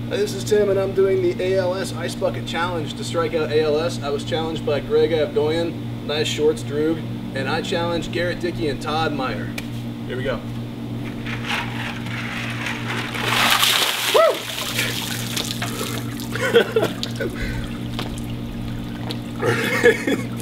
This is Tim, and I'm doing the ALS Ice Bucket Challenge to strike out ALS. I was challenged by Greg Avdoyan, Nice Shorts Droog, and I challenged Garrett Dickey and Todd Meyer. Here we go. Woo!